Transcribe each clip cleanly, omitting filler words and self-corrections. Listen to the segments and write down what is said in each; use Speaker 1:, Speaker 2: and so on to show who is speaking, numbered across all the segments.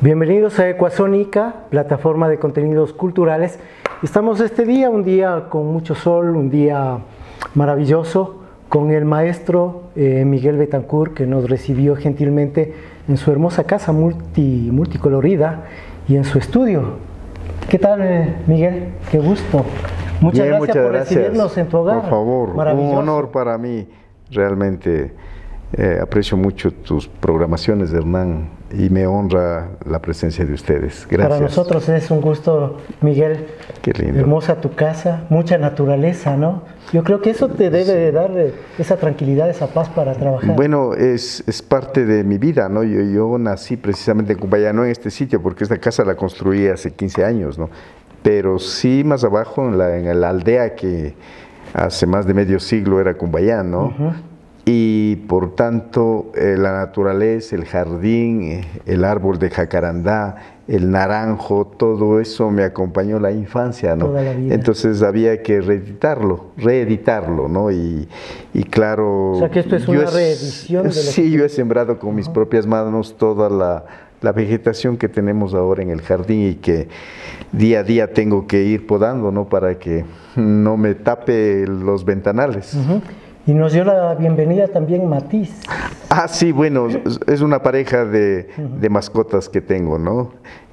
Speaker 1: Bienvenidos a Ecuasónica, plataforma de contenidos culturales. Estamos este día, un día con mucho sol, un día maravilloso, con el maestro Miguel Betancourt, que nos recibió gentilmente en su hermosa casa multicolorida y en su estudio. ¿Qué tal, Miguel? Qué gusto. Muchas gracias por recibirnos en tu hogar.
Speaker 2: Por favor, un honor para mí. Realmente aprecio mucho tus programaciones, Hernán, y me honra la presencia de ustedes. Gracias.
Speaker 1: Para nosotros es un gusto, Miguel.
Speaker 2: Qué lindo.
Speaker 1: Hermosa tu casa, mucha naturaleza, ¿no? Yo creo que eso te debe de dar esa tranquilidad, esa paz para trabajar.
Speaker 2: Bueno, es parte de mi vida, ¿no? Yo nací precisamente en Cumbayá, no en este sitio, porque esta casa la construí hace 15 años, ¿no? Pero sí más abajo, en la aldea que hace más de medio siglo era Cumbayá, ¿no? Y por tanto la naturaleza, el jardín, el árbol de jacarandá, el naranjo, todo eso me acompañó la infancia, ¿no?
Speaker 1: Toda la vida.
Speaker 2: Entonces había que reeditarlo, ¿no? Y claro...
Speaker 1: O sea que esto es una reedición de lo
Speaker 2: Sí, yo he sembrado con mis propias manos toda la vegetación que tenemos ahora en el jardín y que día a día tengo que ir podando, ¿no? Para que no me tape los ventanales.
Speaker 1: Y nos dio la bienvenida también Matiz.
Speaker 2: Ah, sí, bueno, es una pareja de mascotas que tengo, ¿no?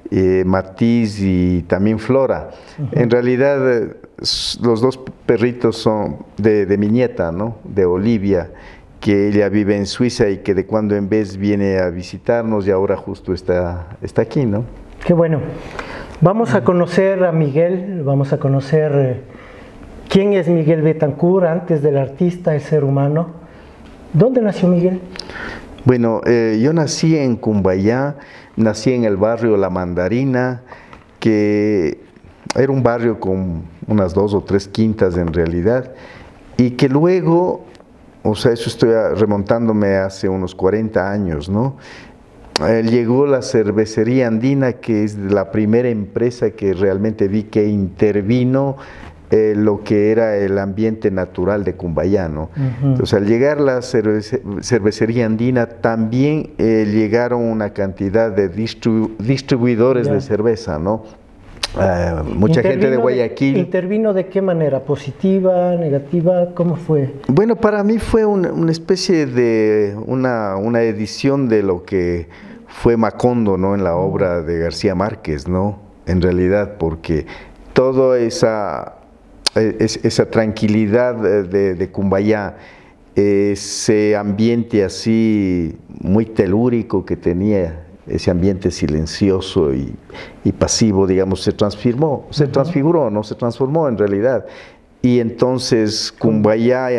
Speaker 2: Matiz y también Flora. En realidad, los dos perritos son de mi nieta, ¿no? De Olivia, que ella vive en Suiza y que de cuando en vez viene a visitarnos y ahora justo está aquí, ¿no?
Speaker 1: Qué bueno. Vamos a conocer a Miguel, vamos a conocer... ¿Quién es Miguel Betancourt antes del artista, el ser humano? ¿Dónde nació Miguel?
Speaker 2: Bueno, yo nací en Cumbayá, nací en el barrio La Mandarina, que era un barrio con unas 2 o 3 quintas en realidad, y que luego, o sea, eso estoy remontándome hace unos 40 años, ¿no? Llegó la cervecería andina, que es la primera empresa que realmente vi que intervino lo que era el ambiente natural de Cumbayá, ¿no? Entonces, al llegar la cervecería andina, también llegaron una cantidad de distribuidores de cerveza, ¿no? Mucha gente de Guayaquil.
Speaker 1: ¿Intervino de qué manera? ¿Positiva, negativa? ¿Cómo fue?
Speaker 2: Bueno, para mí fue una especie de una edición de lo que fue Macondo, ¿no? En la obra de García Márquez, ¿no? En realidad, porque toda esa tranquilidad de Cumbayá, ese ambiente así muy telúrico que tenía, ese ambiente silencioso y pasivo, digamos, se transfiguró, no se transformó en realidad. Y entonces Cumbayá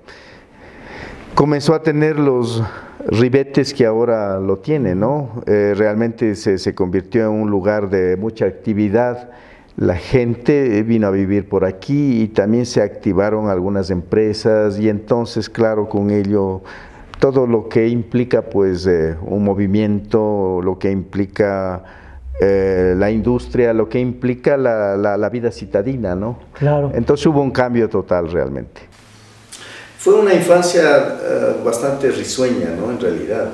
Speaker 2: comenzó a tener los ribetes que ahora lo tiene, ¿no? Realmente se convirtió en un lugar de mucha actividad. La gente vino a vivir por aquí y también se activaron algunas empresas y entonces, claro, con ello todo lo que implica pues un movimiento, lo que implica la industria, lo que implica la vida citadina, ¿no?
Speaker 1: Claro.
Speaker 2: Entonces hubo un cambio total realmente. Fue una infancia bastante risueña, ¿no? En realidad.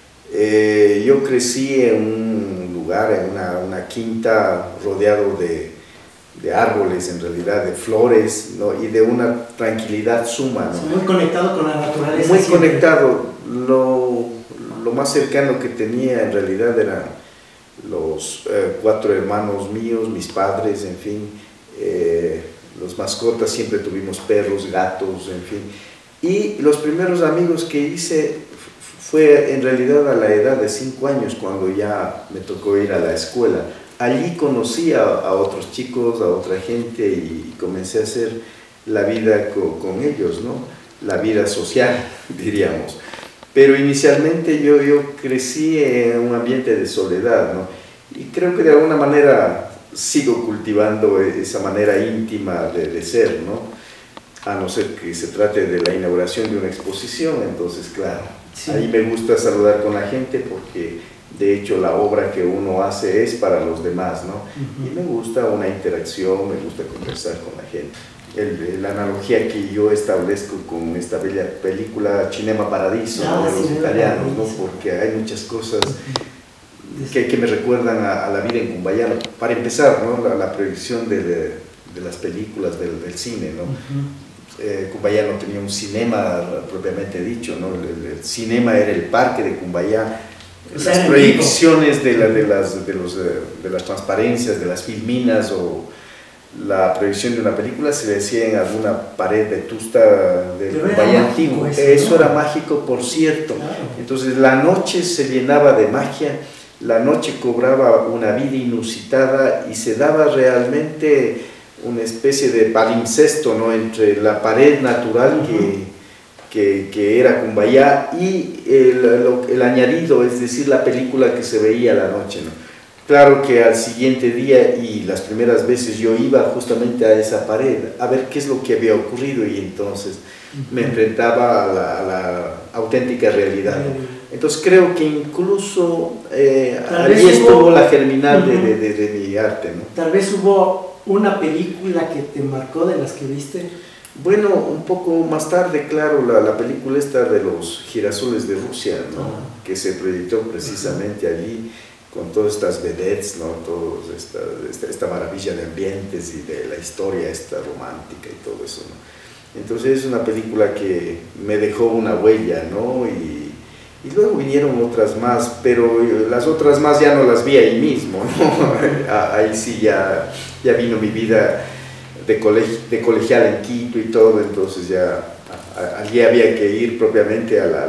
Speaker 2: Yo crecí en un lugar, en una quinta rodeado de árboles, en realidad, de flores, ¿no? Y de una tranquilidad suma, ¿no?
Speaker 1: Muy conectado con la naturaleza.
Speaker 2: Muy conectado. Lo más cercano que tenía en realidad eran los 4 hermanos míos, mis padres, en fin, los mascotas, siempre tuvimos perros, gatos, en fin. Y los primeros amigos que hice fue en realidad a la edad de 5 años, cuando ya me tocó ir a la escuela. Allí conocí a otros chicos, a otra gente y comencé a hacer la vida con ellos, ¿no? La vida social, diríamos. Pero inicialmente yo crecí en un ambiente de soledad, ¿no? Y creo que de alguna manera sigo cultivando esa manera íntima de ser, ¿no? A no ser que se trate de la inauguración de una exposición, entonces claro, sí. Ahí me gusta saludar con la gente porque de hecho la obra que uno hace es para los demás, ¿no? Y me gusta una interacción, me gusta conversar con la gente. La analogía que yo establezco con esta bella película Cinema Paradiso, ¿no? De los italianos, ¿no? Porque hay muchas cosas que me recuerdan a la vida en Cumbayá. Para empezar, ¿no? La proyección de las películas, del cine, ¿no? Cumbayá no tenía un cinema propiamente dicho, ¿no? El cinema era el parque de Cumbayá. Las proyecciones de las transparencias, de las filminas o la proyección de una película se decía en alguna pared de tusta de Cumbayá antiguo. Eso era mágico, por cierto. Claro. Entonces la noche se llenaba de magia, la noche cobraba una vida inusitada y se daba realmente una especie de palimpsesto, ¿no? Entre la pared natural que era Cumbayá y el añadido, es decir, la película que se veía a la noche, ¿no? Claro que al siguiente día y las primeras veces yo iba justamente a esa pared a ver qué es lo que había ocurrido y entonces me enfrentaba a la auténtica realidad, ¿no? Entonces creo que incluso allí estuvo la germinal de mi arte, ¿no?
Speaker 1: Tal vez hubo una película que te marcó de las que viste.
Speaker 2: Bueno, un poco más tarde, claro, la película esta de los girasoles de Rusia, ¿no? Que se proyectó precisamente allí con todas estas vedettes, ¿no? Toda esta maravilla de ambientes y de la historia esta romántica y todo eso, ¿no? Entonces es una película que me dejó una huella, ¿no? Y luego vinieron otras más, pero las otras más ya no las vi ahí mismo, ¿no? Ahí sí ya vino mi vida de colegial en Quito y todo, entonces ya allí había que ir propiamente a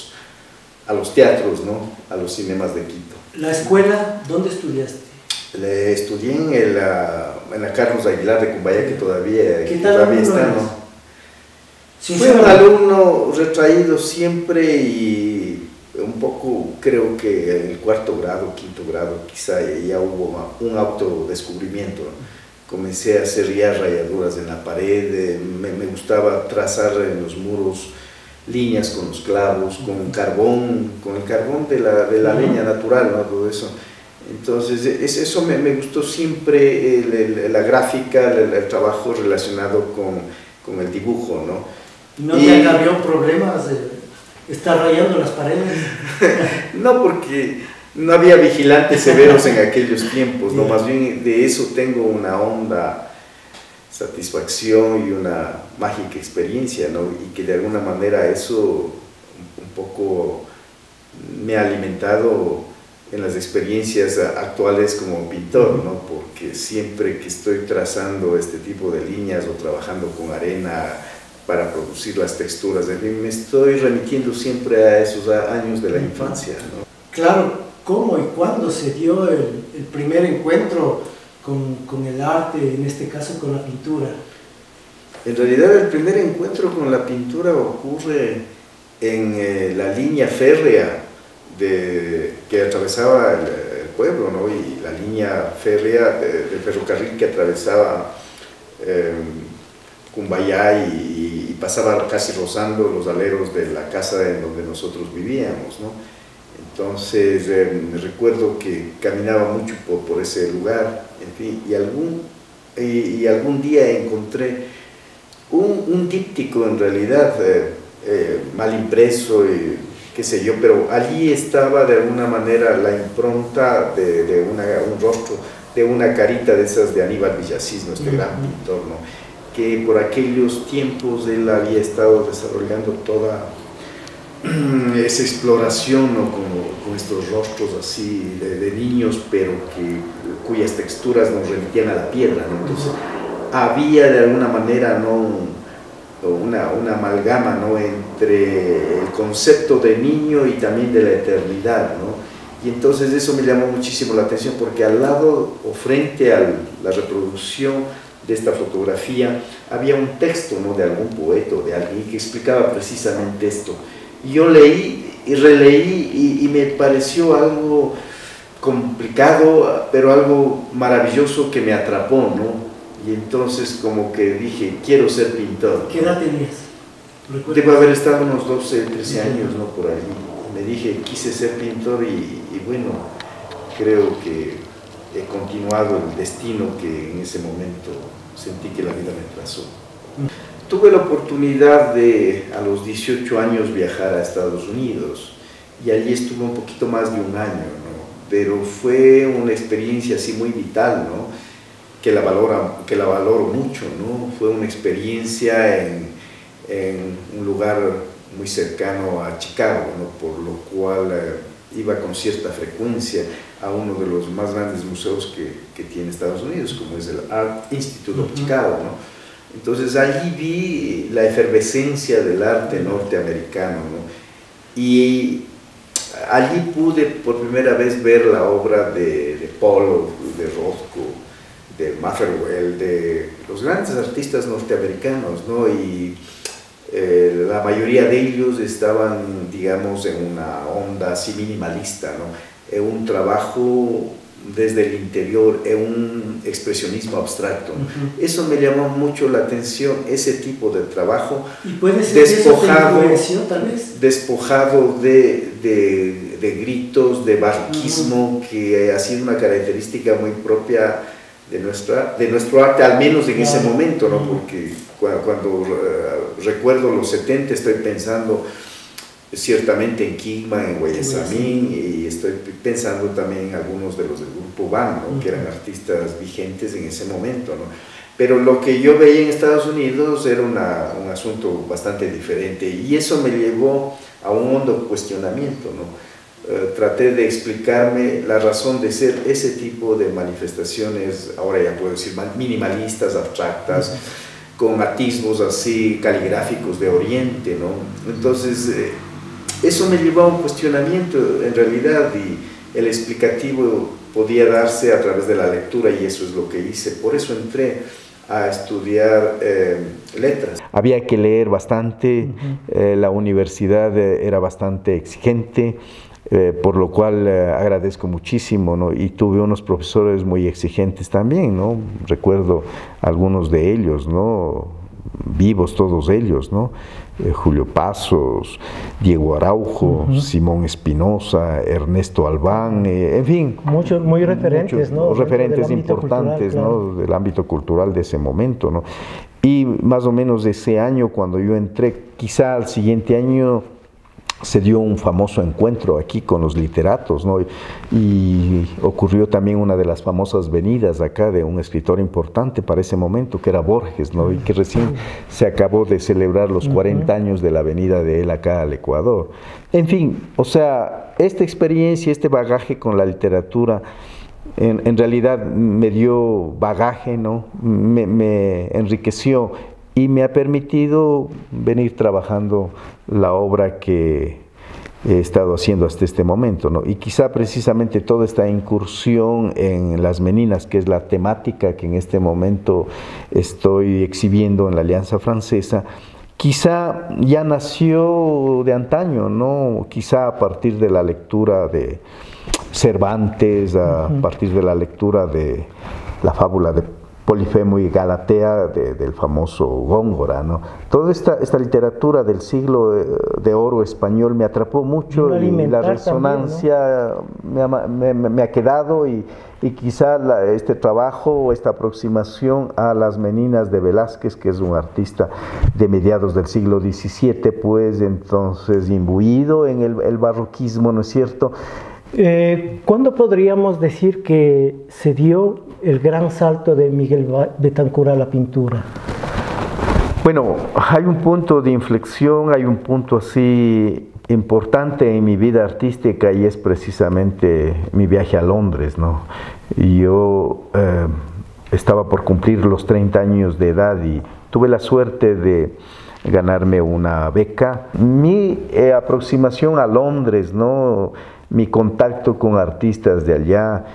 Speaker 2: los teatros, ¿no? A los cinemas de Quito.
Speaker 1: ¿La escuela dónde estudiaste?
Speaker 2: Estudié en la Carlos Aguilar de Cumbayá, que todavía está, ¿no? Fui un alumno retraído siempre y un poco, creo que en el cuarto grado, quinto grado, quizá ya hubo un autodescubrimiento, ¿no? Comencé a hacer ya rayaduras en la pared, me gustaba trazar en los muros líneas con los clavos, con el carbón de la leña natural, ¿no? Todo eso. Entonces eso me gustó siempre, la gráfica, el trabajo relacionado con el dibujo, ¿no?
Speaker 1: ¿No te acarreó problemas de estar rayando las paredes?
Speaker 2: No, porque no había vigilantes severos en aquellos tiempos, ¿no? Más bien de eso tengo una honda satisfacción y una mágica experiencia, ¿no? Y que de alguna manera eso un poco me ha alimentado en las experiencias actuales como pintor, ¿no? Porque siempre que estoy trazando este tipo de líneas o trabajando con arena para producir las texturas, en fin, me estoy remitiendo siempre a esos años de la infancia, ¿no?
Speaker 1: Claro, ¿cómo y cuándo se dio el primer encuentro con el arte, en este caso con la pintura?
Speaker 2: En realidad el primer encuentro con la pintura ocurre en la línea férrea que atravesaba el pueblo, ¿no? Y la línea férrea del ferrocarril que atravesaba Cumbayá y pasaba casi rozando los aleros de la casa en donde nosotros vivíamos, ¿no? Entonces me recuerdo que caminaba mucho por ese lugar, en fin, y algún día encontré un díptico en realidad mal impreso y qué sé yo, pero allí estaba de alguna manera la impronta de un rostro, de una carita de esas de Aníbal Villasís, este gran pintor, ¿no? Que por aquellos tiempos él había estado desarrollando toda esa exploración, ¿no? con estos rostros así de niños, pero cuyas texturas nos remitían a la piedra, ¿no? Entonces había de alguna manera, ¿no? una amalgama, ¿no? Entre el concepto de niño y también de la eternidad, ¿no? Y entonces eso me llamó muchísimo la atención, porque al lado o frente a la reproducción de esta fotografía había un texto, ¿no? De algún poeta o de alguien que explicaba precisamente esto. Y yo leí y releí y me pareció algo complicado, pero algo maravilloso que me atrapó, ¿no? Y entonces como que dije, quiero ser pintor.
Speaker 1: ¿Qué edad tenías?
Speaker 2: Debo haber estado unos 12, 13 años, ¿no? Por ahí. Me dije, quise ser pintor y bueno, creo que he continuado el destino que en ese momento sentí que la vida me trazó. Tuve la oportunidad de, a los 18 años, viajar a Estados Unidos y allí estuve un poquito más de un año, ¿no? pero fue una experiencia así muy vital, ¿no? Que la valoro mucho, ¿no? Fue una experiencia en un lugar muy cercano a Chicago, ¿no? Por lo cual iba con cierta frecuencia a uno de los más grandes museos que tiene Estados Unidos, como es el Art Institute of Chicago, ¿no? Entonces allí vi la efervescencia del arte norteamericano, ¿no? Y allí pude por primera vez ver la obra de Pollock, de Rothko, de Motherwell, de los grandes artistas norteamericanos, ¿no? Y la mayoría de ellos estaban, digamos, en una onda así minimalista, ¿no? En un trabajo desde el interior, en un expresionismo abstracto. Eso me llamó mucho la atención, ese tipo de trabajo.
Speaker 1: ¿Y puede ser despojado, que eso te influenció, tal vez?
Speaker 2: Despojado de gritos, de barroquismo, que ha sido una característica muy propia de nuestro arte, al menos en ese momento, ¿no? Porque cuando recuerdo los 70 estoy pensando ciertamente en Kingman, en Guayasamín, y estoy pensando también en algunos de los del grupo Bang, ¿no? Que eran artistas vigentes en ese momento, ¿no? Pero lo que yo veía en Estados Unidos era un asunto bastante diferente, y eso me llevó a un hondo cuestionamiento, ¿no? Traté de explicarme la razón de ser ese tipo de manifestaciones, ahora ya puedo decir minimalistas, abstractas, con atisbos así caligráficos de Oriente, ¿no? Entonces eso me llevó a un cuestionamiento en realidad, y el explicativo podía darse a través de la lectura, y eso es lo que hice. Por eso entré a estudiar letras.
Speaker 3: Había que leer bastante, la universidad era bastante exigente, por lo cual agradezco muchísimo, ¿no? Y tuve unos profesores muy exigentes también, ¿no? Recuerdo algunos de ellos, ¿no? Vivos todos ellos, ¿no? Julio Pasos, Diego Araujo, Simón Espinosa, Ernesto Albán, en fin.
Speaker 1: Muchos, muy referentes, ¿no?
Speaker 3: Referentes importantes, cultural, ¿no? Del ámbito cultural de ese momento, ¿no? Y más o menos ese año, cuando yo entré, quizá al siguiente año, se dio un famoso encuentro aquí con los literatos, ¿no? Y ocurrió también una de las famosas venidas acá de un escritor importante para ese momento, que era Borges, ¿no? Y que recién se acabó de celebrar los 40 años de la venida de él acá al Ecuador. En fin, o sea, esta experiencia, este bagaje con la literatura, en realidad me dio bagaje, ¿no? Me enriqueció, y me ha permitido venir trabajando la obra que he estado haciendo hasta este momento, ¿no? Y quizá precisamente toda esta incursión en las meninas, que es la temática que en este momento estoy exhibiendo en la Alianza Francesa, quizá ya nació de antaño, ¿no? Quizá a partir de la lectura de Cervantes, a partir de la lectura de la fábula de Polifemo y Galatea del famoso Góngora, ¿no? Toda esta literatura del siglo de oro español me atrapó mucho, y la resonancia también, ¿no? me ha quedado, y quizá este trabajo, esta aproximación a las meninas de Velázquez, que es un artista de mediados del siglo XVII, pues entonces imbuido en el barroquismo, ¿no es cierto?
Speaker 1: ¿Cuándo podríamos decir que se dio el gran salto de Miguel Betancourt a la pintura?
Speaker 3: Bueno, hay un punto de inflexión, hay un punto así importante en mi vida artística, y es precisamente mi viaje a Londres, ¿no? Yo estaba por cumplir los 30 años de edad y tuve la suerte de ganarme una beca. Mi aproximación a Londres, ¿no? Mi contacto con artistas de allá,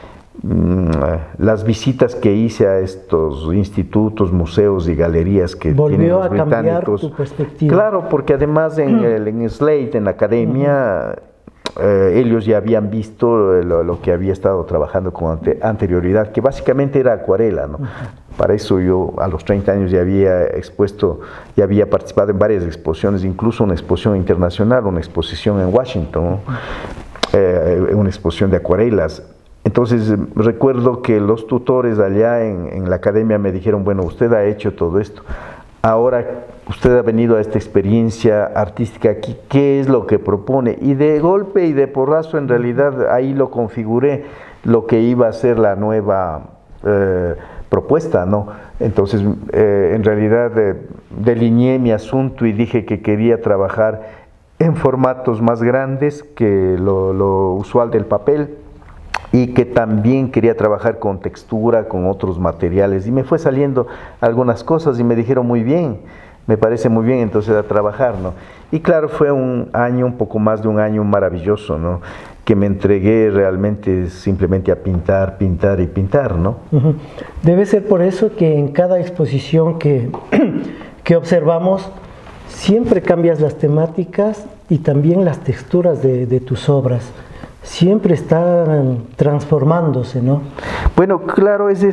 Speaker 3: las visitas que hice a estos institutos, museos y galerías que tienen los británicos.
Speaker 1: ¿Volvió a cambiar tu perspectiva?
Speaker 3: Claro, porque además en Slade, en la academia, ellos ya habían visto lo que había estado trabajando con anterioridad, que básicamente era acuarela, ¿no? Para eso yo a los 30 años ya había expuesto, ya había participado en varias exposiciones, incluso una exposición internacional, una exposición en Washington, ¿no? Una exposición de acuarelas. Entonces recuerdo que los tutores allá en la academia me dijeron, bueno, usted ha hecho todo esto, ahora usted ha venido a esta experiencia artística aquí, ¿qué es lo que propone? Y de golpe y de porrazo, en realidad, ahí lo configuré, lo que iba a ser la nueva propuesta, ¿no? Entonces, en realidad, delineé mi asunto y dije que quería trabajar en formatos más grandes que lo usual del papel, y que también quería trabajar con textura, con otros materiales, y me fue saliendo algunas cosas y me dijeron muy bien, me parece muy bien, entonces a trabajar, ¿no? Y claro, fue un año, un poco más de un año maravilloso, ¿no? Que me entregué realmente simplemente a pintar, pintar y pintar, ¿no?
Speaker 1: Debe ser por eso que en cada exposición que observamos, siempre cambias las temáticas y también las texturas de tus obras. Siempre están transformándose, ¿no?
Speaker 3: Bueno, claro, es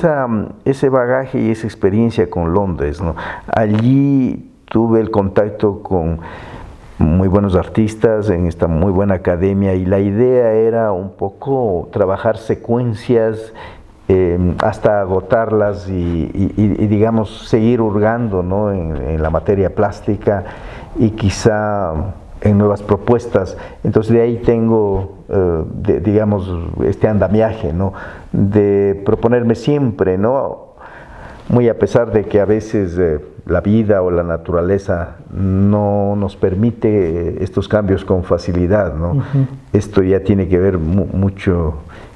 Speaker 3: ese bagaje y esa experiencia con Londres, ¿no? Allí tuve el contacto con muy buenos artistas en esta muy buena academia, y la idea era un poco trabajar secuencias hasta agotarlas y digamos seguir hurgando, ¿no? en la materia plástica y quizá en nuevas propuestas. Entonces de ahí tengo, digamos, este andamiaje, ¿no? De proponerme siempre, ¿no? Muy a pesar de que a veces la vida o la naturaleza no nos permite estos cambios con facilidad, ¿no? Esto ya tiene que ver mucho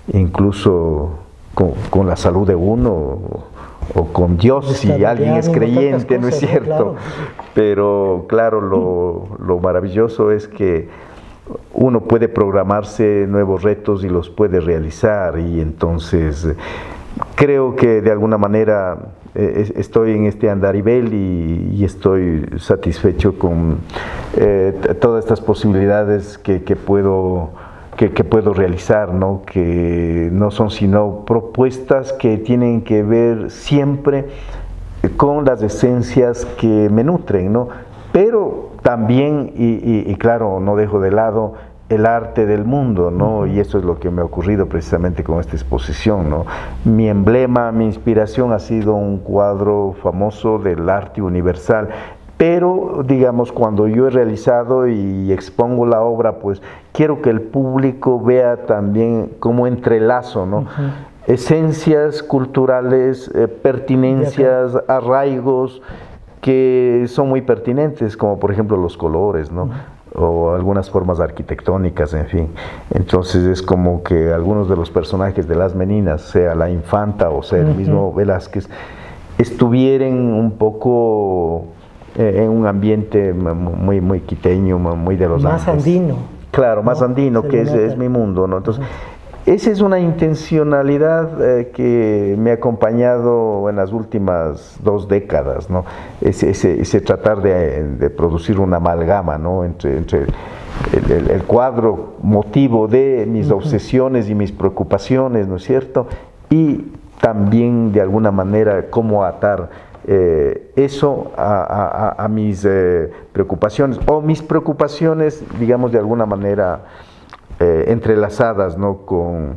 Speaker 3: incluso con la salud de uno, o con Dios, si alguien es creyente, ¿no es cierto? Claro. Pero claro, lo maravilloso es que uno puede programarse nuevos retos y los puede realizar, y entonces creo que de alguna manera estoy en este andarivel y estoy satisfecho con todas estas posibilidades que puedo realizar, ¿no? Que no son sino propuestas que tienen que ver siempre con las esencias que me nutren, ¿no? Pero también, y claro, no dejo de lado el arte del mundo, ¿no? Y eso es lo que me ha ocurrido precisamente con esta exposición, ¿no? Mi emblema, mi inspiración ha sido un cuadro famoso del arte universal. Pero, digamos, cuando yo he realizado y expongo la obra, pues quiero que el público vea también cómo entrelazo, ¿no? Esencias culturales, pertinencias, arraigos que son muy pertinentes, como por ejemplo los colores, ¿no? O algunas formas arquitectónicas, en fin. Entonces es como que algunos de los personajes de Las Meninas, sea la infanta o sea el mismo Velázquez, estuvieran un poco en un ambiente muy quiteño, muy de los
Speaker 1: más
Speaker 3: Andes.
Speaker 1: Andino.
Speaker 3: Claro, más andino, que es mi mundo, ¿no? Entonces, esa es una intencionalidad que me ha acompañado en las últimas 2 décadas, ¿no? Ese tratar de producir una amalgama, ¿no? Entre el cuadro motivo de mis obsesiones y mis preocupaciones, ¿no es cierto? Y también, de alguna manera, cómo atar eso a mis preocupaciones, o mis preocupaciones, digamos, de alguna manera entrelazadas, ¿no? Con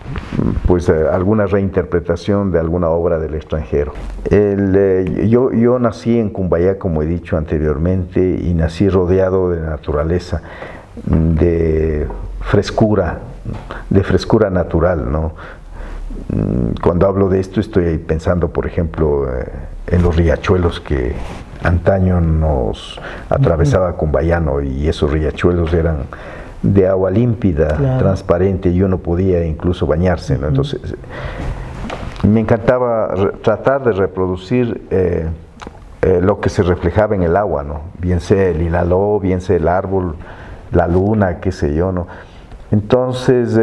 Speaker 3: pues alguna reinterpretación de alguna obra del extranjero. Yo nací en Cumbayá, como he dicho anteriormente, y nací rodeado de naturaleza, de frescura natural, ¿no? Cuando hablo de esto estoy pensando, por ejemplo, en los riachuelos que antaño nos atravesaba Cumbayá, ¿no? Y esos riachuelos eran de agua límpida, claro, transparente, y uno podía incluso bañarse, ¿no? Entonces me encantaba tratar de reproducir lo que se reflejaba en el agua, ¿no? Bien sea el hilaló, bien sea el árbol, la luna, qué sé yo, ¿no? Entonces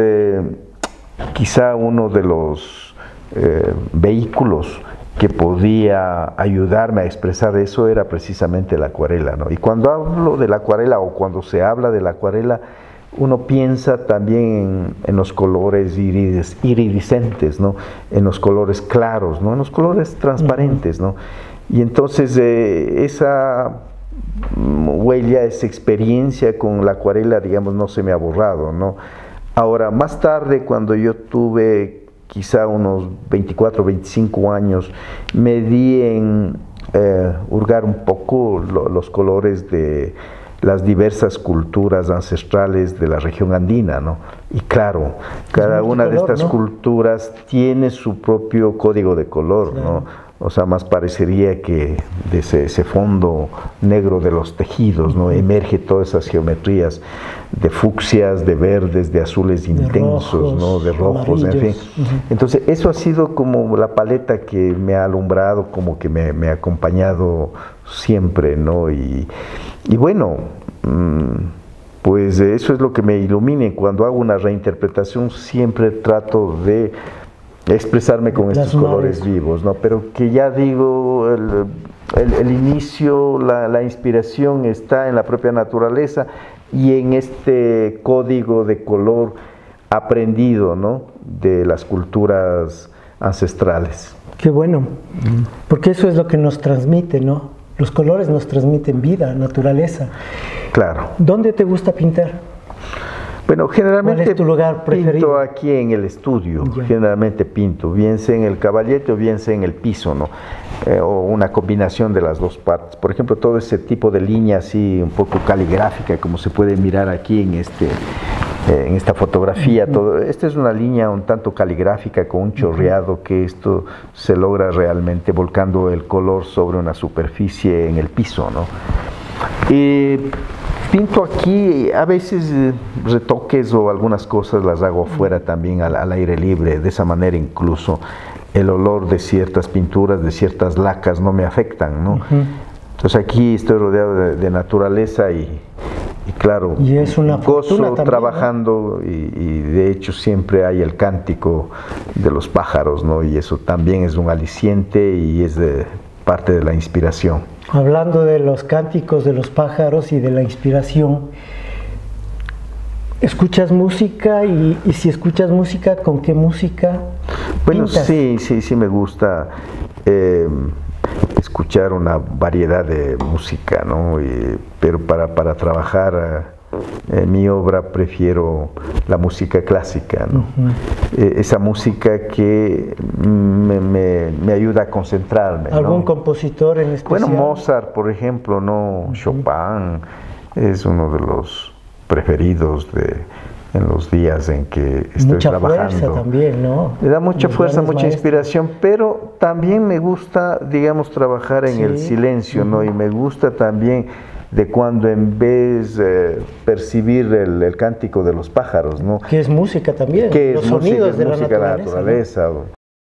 Speaker 3: quizá uno de los vehículos que podía ayudarme a expresar eso era precisamente la acuarela, ¿no? Y cuando hablo de la acuarela, o cuando se habla de la acuarela, uno piensa también en los colores iridiscentes, ¿no? En los colores claros, ¿no? En los colores transparentes, ¿no? Y entonces esa huella, esa experiencia con la acuarela, digamos, no se me ha borrado, ¿no? Ahora, más tarde, cuando yo tuve quizá unos 24, 25 años, me di en hurgar un poco los colores de las diversas culturas ancestrales de la región andina, ¿no? Y claro, cada una de estas culturas tiene su propio código de color, ¿no? O sea, más parecería que de ese fondo negro de los tejidos, ¿no? Emerge todas esas geometrías de fucsias, de verdes, de azules intensos, ¿no? De rojos, en fin. Entonces, eso ha sido como la paleta que me ha alumbrado, como que me ha acompañado siempre, ¿no? Y bueno, pues eso es lo que me ilumina. Cuando hago una reinterpretación siempre trato de expresarme con estos colores vivos, ¿no? Pero que ya digo, el inicio, la inspiración está en la propia naturaleza y en este código de color aprendido, ¿no? De las culturas ancestrales.
Speaker 1: Qué bueno, porque eso es lo que nos transmite, ¿no? Los colores nos transmiten vida, naturaleza.
Speaker 3: Claro.
Speaker 1: ¿Dónde te gusta pintar?
Speaker 3: Bueno, generalmente
Speaker 1: ¿Cuál es tu lugar preferido?
Speaker 3: Pinto aquí en el estudio, generalmente pinto, bien sea en el caballete o bien sea en el piso, ¿no? O una combinación de las dos partes. Por ejemplo, todo ese tipo de línea así un poco caligráfica, como se puede mirar aquí en esta fotografía. Esta es una línea un tanto caligráfica con un chorreado, que esto se logra realmente volcando el color sobre una superficie en el piso, ¿no? Pinto aquí, a veces retoques o algunas cosas las hago afuera también al aire libre. De esa manera incluso el olor de ciertas pinturas, de ciertas lacas no me afectan, ¿no? Entonces aquí estoy rodeado de naturaleza y claro,
Speaker 1: y es una
Speaker 3: gozo
Speaker 1: también,
Speaker 3: trabajando, ¿no? Y de hecho siempre hay el cántico de los pájaros, ¿no? Y eso también es un aliciente y es parte de la inspiración.
Speaker 1: Hablando de los cánticos de los pájaros y de la inspiración, ¿escuchas música? Y si escuchas música, ¿con qué música pintas?
Speaker 3: Sí me gusta escuchar una variedad de música, ¿no? Pero para trabajar mi obra prefiero la música clásica, ¿no? Esa música que me ayuda a concentrarme.
Speaker 1: ¿Algún
Speaker 3: ¿no?
Speaker 1: compositor en especial?
Speaker 3: Bueno, Mozart, por ejemplo, ¿no? Chopin es uno de los preferidos en los días en que estoy trabajando.
Speaker 1: Mucha fuerza también, ¿no?
Speaker 3: Le da mucha fuerza, mucha inspiración, pero también me gusta, digamos, trabajar en el silencio, ¿no? Y me gusta también de cuando en vez percibir el cántico de los pájaros, ¿no?
Speaker 1: Que es música también, los sonidos de la naturaleza.
Speaker 3: ¿no?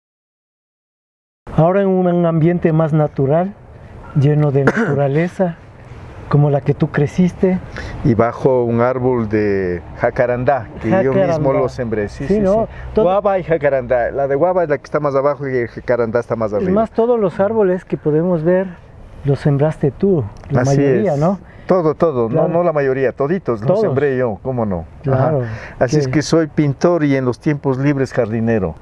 Speaker 1: Ahora en un ambiente más natural, lleno de naturaleza, como la que tú creciste.
Speaker 3: Y bajo un árbol de jacarandá, que yo mismo lo sembré. Sí, ¿no? Guava y jacarandá. La de guava es la que está más abajo y el jacarandá está más arriba.
Speaker 1: Es más, todos los árboles que podemos ver los sembraste tú, la mayoría, ¿no?
Speaker 3: Todo, claro. No la mayoría, toditos los sembré yo, ¿cómo no?
Speaker 1: Claro.
Speaker 3: Así es que soy pintor y en los tiempos libres jardinero.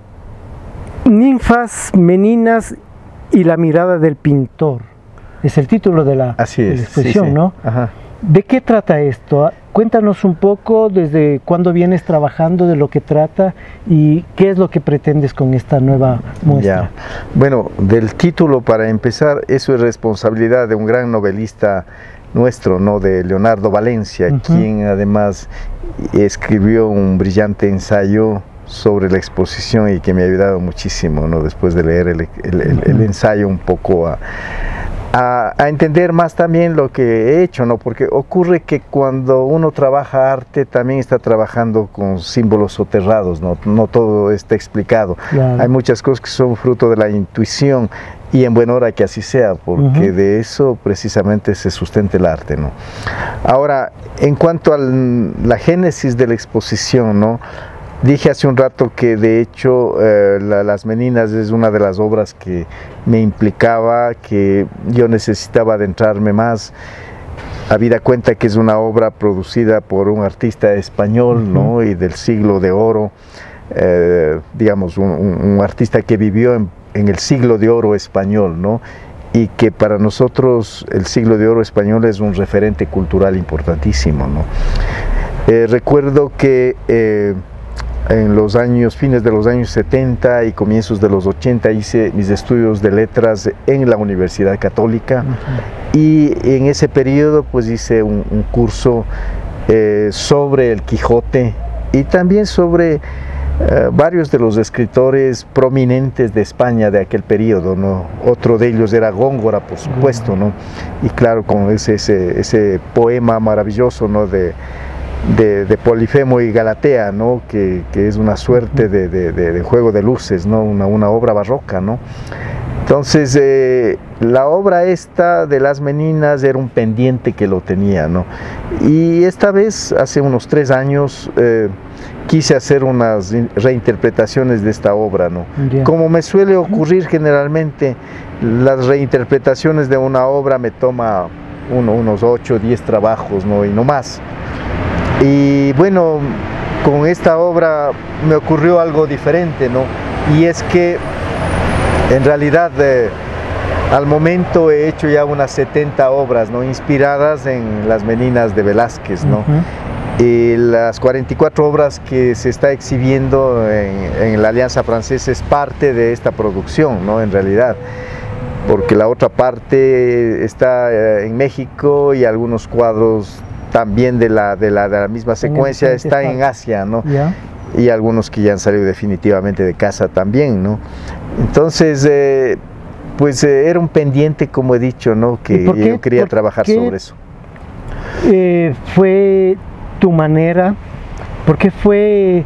Speaker 1: Ninfas, meninas y la mirada del pintor. Es el título de la exposición, ¿no?
Speaker 3: Ajá.
Speaker 1: ¿De qué trata esto? Cuéntanos un poco desde cuándo vienes trabajando, de lo que trata y qué es lo que pretendes con esta nueva muestra.
Speaker 3: Bueno, del título para empezar, eso es responsabilidad de un gran novelista nuestro, ¿no? De Leonardo Valencia, quien además escribió un brillante ensayo sobre la exposición y que me ha ayudado muchísimo, ¿no? Después de leer el ensayo un poco a entender más también lo que he hecho, ¿no? Porque ocurre que cuando uno trabaja arte también está trabajando con símbolos soterrados, ¿no? No todo está explicado. Claro. Hay muchas cosas que son fruto de la intuición y en buena hora que así sea, porque de eso precisamente se sustenta el arte, ¿no? Ahora, en cuanto a la génesis de la exposición, ¿no? Dije hace un rato que de hecho Las Meninas es una de las obras que me implicaba, que yo necesitaba adentrarme más. Habida cuenta que es una obra producida por un artista español, ¿no? Y del siglo de oro, digamos, un artista que vivió en el siglo de oro español, ¿no? Y que para nosotros el siglo de oro español es un referente cultural importantísimo, ¿no? Recuerdo que en los años, fines de los años 70 y comienzos de los 80, hice mis estudios de letras en la Universidad Católica. Y en ese periodo pues hice un curso sobre el Quijote y también sobre varios de los escritores prominentes de España de aquel periodo, ¿no? Otro de ellos era Góngora, por supuesto, ¿no? Y claro, con ese poema maravilloso, ¿no? de Polifemo y Galatea, ¿no? que es una suerte de juego de luces, ¿no? Una obra barroca, ¿no? Entonces, la obra esta de Las Meninas era un pendiente que lo tenía, ¿no? Y esta vez, hace unos 3 años, quise hacer unas reinterpretaciones de esta obra, ¿no? Como me suele ocurrir generalmente, las reinterpretaciones de una obra me toma unos 8 o 10 trabajos, ¿no? Y no más. Y bueno, con esta obra me ocurrió algo diferente, ¿no? Y es que en realidad al momento he hecho ya unas 70 obras, ¿no? Inspiradas en Las Meninas de Velázquez, ¿no? Y las 44 obras que se está exhibiendo en la Alianza Francesa es parte de esta producción, ¿no? En realidad, porque la otra parte está en México y algunos cuadros también de la misma secuencia está en Asia, ¿no? Yeah. Y algunos que ya han salido definitivamente de casa también, ¿no? Entonces, pues era un pendiente, como he dicho, ¿no? Que yo quería trabajar sobre eso.
Speaker 1: ¿Fue tu manera? ¿Por qué fue,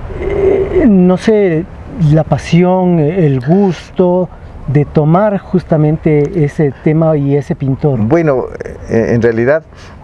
Speaker 1: no sé, la pasión, el gusto de tomar justamente ese tema y ese pintor?
Speaker 3: Bueno, en realidad,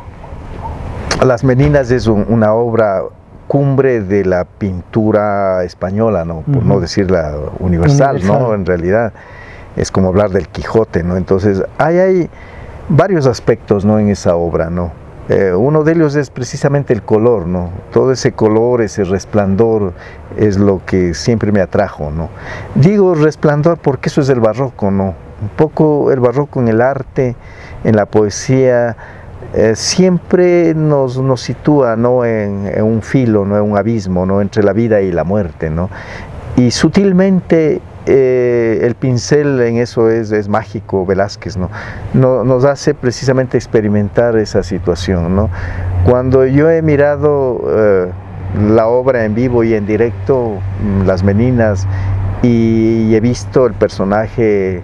Speaker 3: Las Meninas es una obra cumbre de la pintura española, ¿no? Por no decir la universal, ¿no? En realidad es como hablar del Quijote, ¿no? Entonces hay varios aspectos, ¿no? En esa obra, ¿no? Uno de ellos es precisamente el color, ¿no? Todo ese color, ese resplandor es lo que siempre me atrajo, ¿no? Digo resplandor porque eso es el barroco, ¿no? Un poco el barroco en el arte, en la poesía, siempre nos sitúa, ¿no? en un filo, ¿no? En un abismo, ¿no? Entre la vida y la muerte, ¿no? Y sutilmente el pincel en eso es mágico, Velázquez, ¿no? Nos hace precisamente experimentar esa situación, ¿no? Cuando yo he mirado la obra en vivo y en directo, Las Meninas, y he visto el personaje,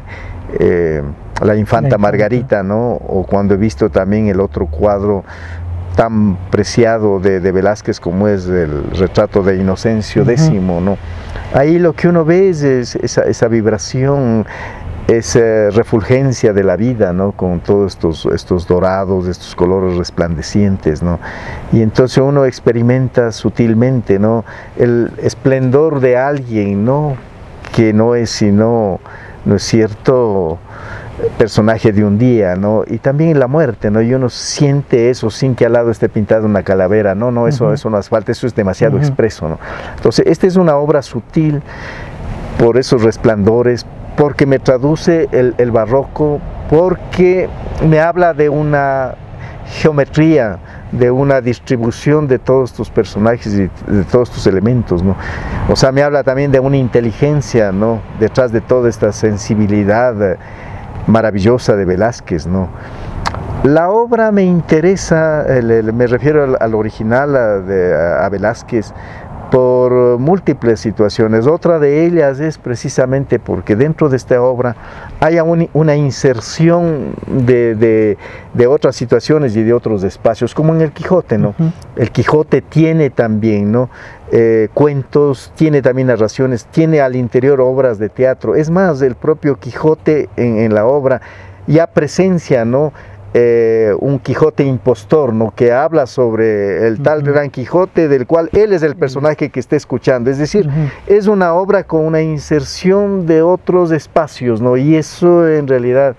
Speaker 3: la infanta Margarita, ¿no? O cuando he visto también el otro cuadro tan preciado de Velázquez como es el retrato de Inocencio X, ¿no? Ahí lo que uno ve es esa vibración, esa refulgencia de la vida, ¿no? Con todos estos dorados, estos colores resplandecientes, ¿no? Y entonces uno experimenta sutilmente, ¿no? El esplendor de alguien, ¿no? Que no es sino, ¿no es cierto?, personaje de un día, ¿no? Y también la muerte, ¿no? Y uno siente eso sin que al lado esté pintada una calavera, no, eso no hace falta, eso es demasiado expreso, ¿no? Entonces, esta es una obra sutil por esos resplandores, porque me traduce el barroco, porque me habla de una geometría, de una distribución de todos tus personajes y de todos tus elementos, ¿no? O sea, me habla también de una inteligencia, ¿no? Detrás de toda esta sensibilidad maravillosa de Velázquez, ¿no? La obra me interesa, me refiero al original, a Velázquez, por múltiples situaciones. Otra de ellas es precisamente porque dentro de esta obra hay una inserción de otras situaciones y de otros espacios, como en el Quijote, ¿no? El Quijote tiene también, ¿no? Cuentos, tiene también narraciones, tiene al interior obras de teatro. Es más, el propio Quijote en la obra ya presencia, ¿no? Un Quijote impostor, ¿no? Que habla sobre el tal Gran Quijote, del cual él es el personaje que está escuchando. Es decir, es una obra con una inserción de otros espacios, ¿no? Y eso en realidad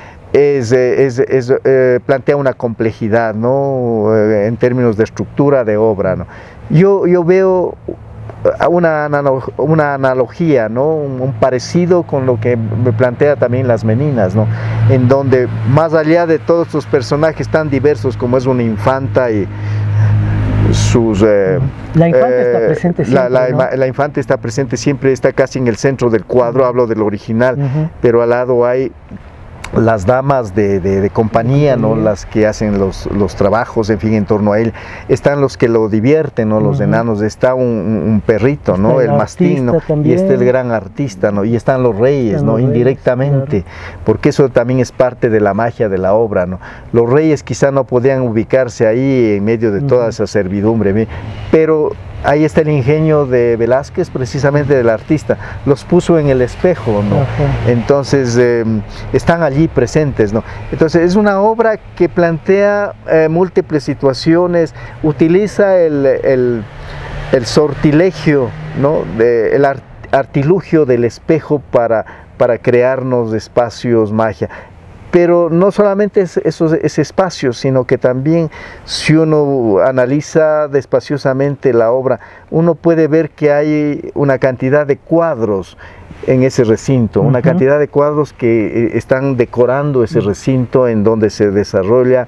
Speaker 3: plantea una complejidad, ¿no? En términos de estructura de obra, ¿no? Yo veo una analogía, ¿no? Un parecido con lo que me plantea también Las Meninas, ¿no? En donde más allá de todos estos personajes tan diversos como es una infanta y
Speaker 1: La infanta está presente siempre,
Speaker 3: la infanta está presente siempre, está casi en el centro del cuadro, hablo del original, pero al lado hay las damas de compañía, ¿no? Las que hacen los trabajos, en fin, en torno a él. Están los que lo divierten, ¿no? Los enanos. Está un perrito, ¿no? El mastín, ¿no? Y está el gran artista, ¿no? Y están los reyes, ¿no? Indirectamente, porque eso también es parte de la magia de la obra, ¿no? Los reyes quizá no podían ubicarse ahí en medio de toda esa servidumbre, pero ahí está el ingenio de Velázquez, precisamente del artista, los puso en el espejo, ¿no? Entonces están allí presentes, ¿no? Entonces es una obra que plantea múltiples situaciones, utiliza el sortilegio, ¿no? El artilugio del espejo para crearnos espacios magia. Pero no solamente ese espacio, sino que también si uno analiza despaciosamente la obra, uno puede ver que hay una cantidad de cuadros en ese recinto, una cantidad de cuadros que están decorando ese recinto en donde se desarrolla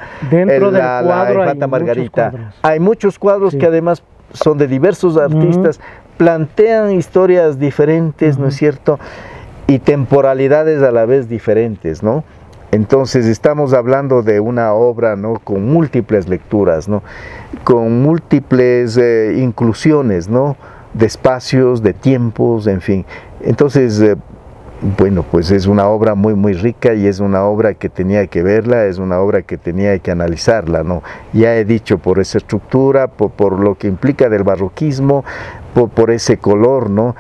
Speaker 3: la infanta Margarita. Hay muchos cuadros que además son de diversos artistas, plantean historias diferentes, ¿no es cierto? Y temporalidades a la vez diferentes, ¿no? Entonces estamos hablando de una obra, ¿no? Con múltiples lecturas, ¿no? Con múltiples inclusiones, ¿no? De espacios, de tiempos, en fin. Entonces, bueno, pues es una obra muy rica y es una obra que tenía que verla, es una obra que tenía que analizarla, ¿no? Ya he dicho, por esa estructura, por lo que implica del barroquismo, por ese color, ¿no?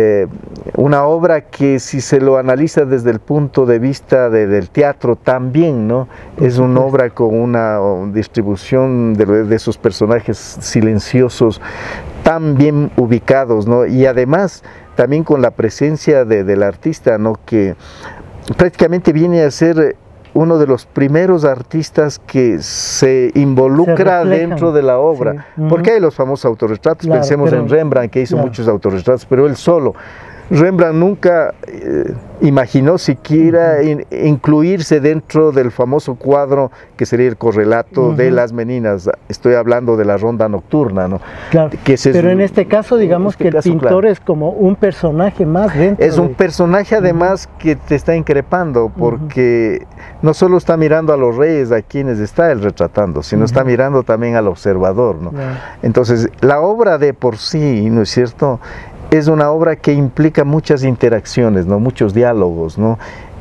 Speaker 3: Una obra que si se lo analiza desde el punto de vista del teatro también, ¿no? Es una obra con una distribución de esos personajes silenciosos tan bien ubicados, ¿no? Y además también con la presencia del artista, ¿no? Que prácticamente viene a ser uno de los primeros artistas que se involucra dentro de la obra, porque hay los famosos autorretratos, claro, pensemos en Rembrandt, que hizo muchos autorretratos, pero él solo. Rembrandt nunca imaginó siquiera incluirse dentro del famoso cuadro que sería el correlato de las meninas. Estoy hablando de la ronda nocturna, ¿no? Claro,
Speaker 1: pero en este caso digamos que el pintor es como un personaje más dentro.
Speaker 3: Es un personaje además que te está increpando, porque no solo está mirando a los reyes a quienes está él retratando, sino está mirando también al observador, ¿no? Entonces la obra de por sí, ¿no es cierto?, es una obra que implica muchas interacciones, ¿no? Muchos diálogos, ¿no?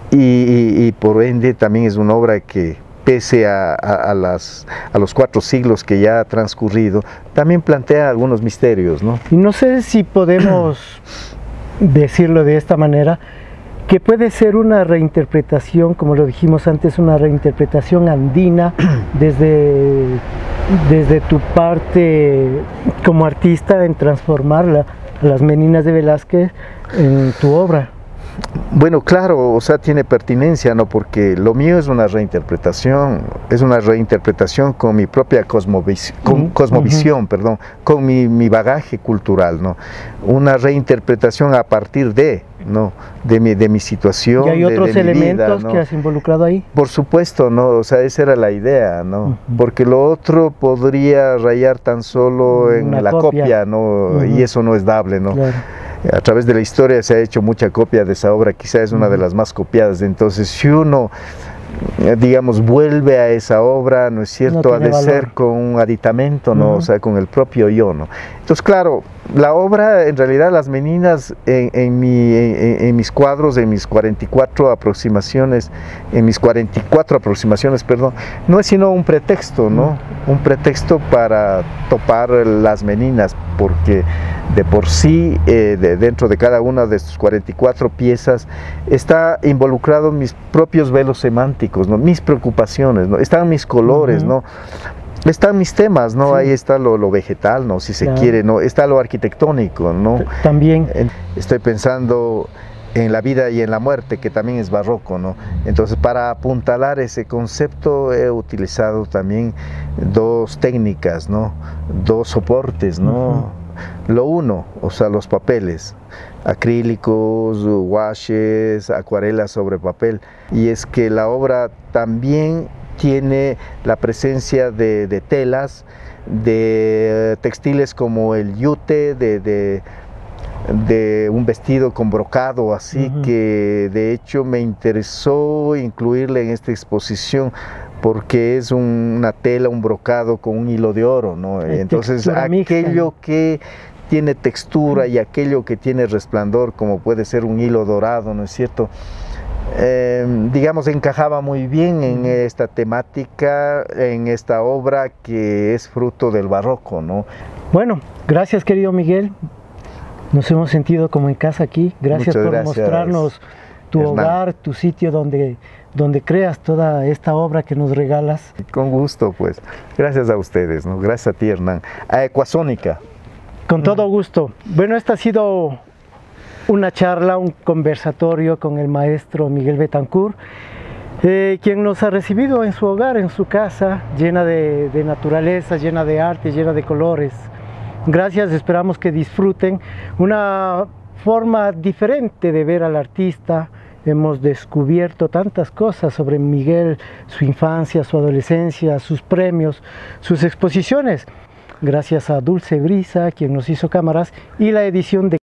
Speaker 3: Y por ende también es una obra que, pese a los 4 siglos que ya ha transcurrido, también plantea algunos misterios, ¿no?
Speaker 1: Y no sé si podemos decirlo de esta manera, que puede ser una reinterpretación, como lo dijimos antes, una reinterpretación andina desde tu parte como artista en transformarla, las meninas de Velázquez, en tu obra.
Speaker 3: Bueno, claro, o sea, tiene pertinencia, ¿no? Porque lo mío es una reinterpretación con mi propia cosmovisión, perdón, con mi bagaje cultural, ¿no? Una reinterpretación a partir de, ¿no? De mi situación.
Speaker 1: ¿Y hay otros elementos
Speaker 3: vida, ¿no?
Speaker 1: que has involucrado ahí?
Speaker 3: Por supuesto, ¿no? O sea, esa era la idea, ¿no? Porque lo otro podría rayar tan solo en la copia, ¿no? Y eso no es dable, ¿no? Claro. A través de la historia se ha hecho mucha copia de esa obra, quizá es una de las más copiadas. Entonces, si uno, digamos, vuelve a esa obra, ¿no es cierto?, no ha de ser con un aditamento, ¿no? O sea, con el propio yo, ¿no? Entonces, claro, la obra, en realidad, las meninas en mis cuadros, en mis 44 aproximaciones, perdón, no es sino un pretexto, ¿no? Un pretexto para topar las meninas, porque de por sí, dentro de cada una de sus 44 piezas, está involucrado mis propios velos semánticos, ¿no? Mis preocupaciones, ¿no? Están mis colores, ¿no? Están mis temas, ¿no? Sí. Ahí está lo vegetal, ¿no? Si se quiere, ¿no? Está lo arquitectónico, ¿no?
Speaker 1: También.
Speaker 3: Estoy pensando en la vida y en la muerte, que también es barroco, ¿no? Entonces, para apuntalar ese concepto he utilizado también 2 técnicas, ¿no? 2 soportes, ¿no? Lo uno, o sea, los papeles, acrílicos, washes, acuarelas sobre papel, y es que la obra también tiene la presencia de telas, de textiles como el yute, de un vestido con brocado, así que de hecho me interesó incluirle en esta exposición porque es una tela, un brocado con un hilo de oro, ¿no? Entonces aquello que tiene textura y aquello que tiene resplandor, como puede ser un hilo dorado, ¿no es cierto? Digamos, encajaba muy bien en esta temática, en esta obra que es fruto del barroco, ¿no?
Speaker 1: Bueno, gracias querido Miguel, nos hemos sentido como en casa aquí, gracias por mostrarnos tu hogar, tu sitio donde creas toda esta obra que nos regalas.
Speaker 3: Con gusto, pues, gracias a ustedes, ¿no? Gracias a ti, Hernán. A Ecuasónica.
Speaker 1: Con todo gusto. Bueno, esta ha sido una charla, un conversatorio con el maestro Miguel Betancourt, quien nos ha recibido en su hogar, en su casa, llena de naturaleza, llena de arte, llena de colores. Gracias, esperamos que disfruten una forma diferente de ver al artista. Hemos descubierto tantas cosas sobre Miguel, su infancia, su adolescencia, sus premios, sus exposiciones. Gracias a Dulce Brisa, quien nos hizo cámaras, y la edición de